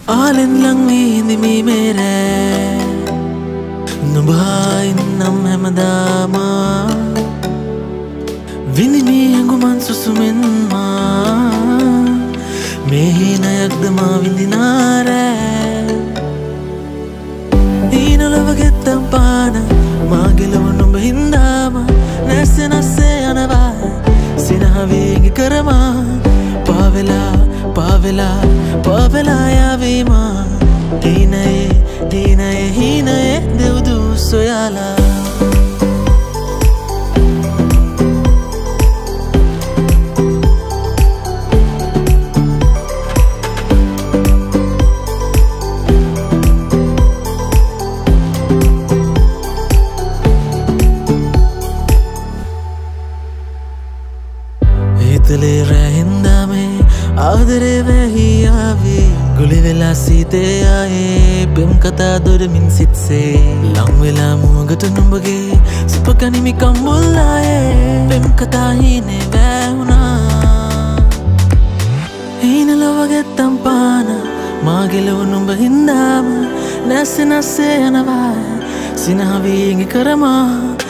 ආලෙන් ලං වී හිඳිමි මේ රෑ නුඹ හා ඉන්නම් හැමදාම විඳිමි හැඟුමන් සුසුමෙන් මේ හීනයක්ද මා විඳිනා රෑ හීනලොව ගෙත්තම් පාන මා ගෙලව නුඹ හින්දාම නැස්සේ නැස්සේ යනවා සිනහවේගි කරමා පාවෙලා යාවීමා හීනයේ දෙව්දු සොයාලා හිතලේ රැහින්දාමේ ආදරේ වැහි ආවේ ගුලි වෙලා සීතේ ආයේ පෙම් කතා දොරමින් සිත්සේ ලං වෙලා මුවගට නුඹගේ සුප ගනිමි කම්බුල් ආයේ පෙම් කතා හීනේ වැහුණා හීනලොව ගෙත්තම් පාන මා ගෙලව නුඹ හින්දාම නැස්සේ නැස්සේ යනවා සිනහවීගි කරමා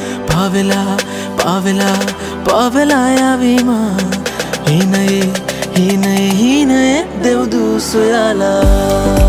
පාවෙලා යාවීමා හීනයේ දෙව්දු සොයාලා